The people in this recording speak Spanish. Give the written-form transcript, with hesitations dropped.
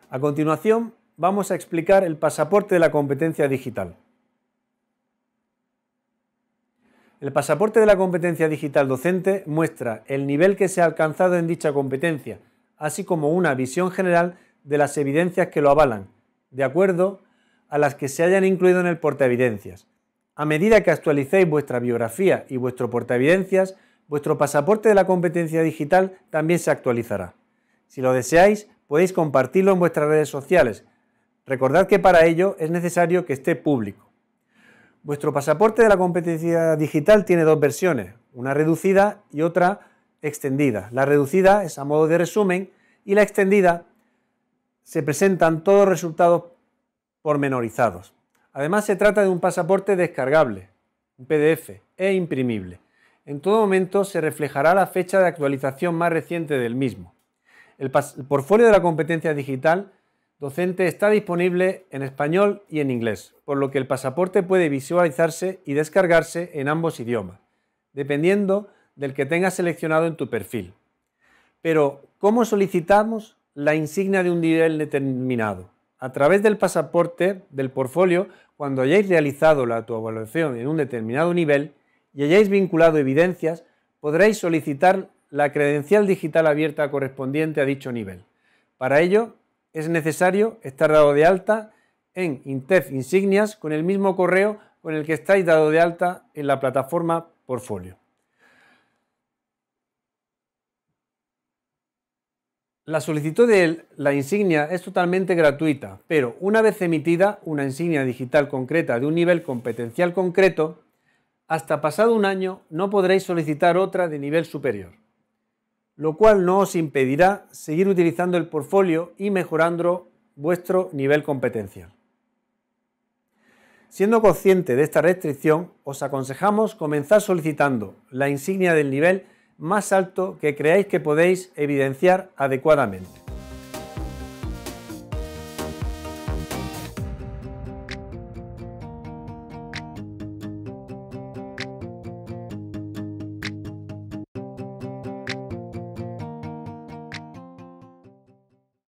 A continuación, vamos a explicar el pasaporte de la competencia digital. El pasaporte de la competencia digital docente muestra el nivel que se ha alcanzado en dicha competencia, así como una visión general de las evidencias que lo avalan, de acuerdo a las que se hayan incluido en el portaevidencias. A medida que actualicéis vuestra biografía y vuestro portaevidencias, vuestro pasaporte de la competencia digital también se actualizará. Si lo deseáis, podéis compartirlo en vuestras redes sociales. Recordad que para ello es necesario que esté público. Vuestro pasaporte de la competencia digital tiene dos versiones, una reducida y otra extendida. La reducida es a modo de resumen y la extendida se presentan todos los resultados pormenorizados. Además, se trata de un pasaporte descargable, un PDF e imprimible. En todo momento se reflejará la fecha de actualización más reciente del mismo. El portfolio de la competencia digital docente está disponible en español y en inglés, por lo que el pasaporte puede visualizarse y descargarse en ambos idiomas, dependiendo del que tengas seleccionado en tu perfil. Pero, ¿cómo solicitamos la insignia de un nivel determinado? A través del pasaporte del portfolio, cuando hayáis realizado la autoevaluación en un determinado nivel y hayáis vinculado evidencias, podréis solicitar la credencial digital abierta correspondiente a dicho nivel. Para ello, es necesario estar dado de alta en INTEF Insignias con el mismo correo con el que estáis dado de alta en la plataforma Portfolio. La solicitud de la insignia es totalmente gratuita, pero una vez emitida una insignia digital concreta de un nivel competencial concreto, hasta pasado un año no podréis solicitar otra de nivel superior, lo cual no os impedirá seguir utilizando el portfolio y mejorando vuestro nivel competencial. Siendo consciente de esta restricción, os aconsejamos comenzar solicitando la insignia del nivel más alto que creáis que podéis evidenciar adecuadamente.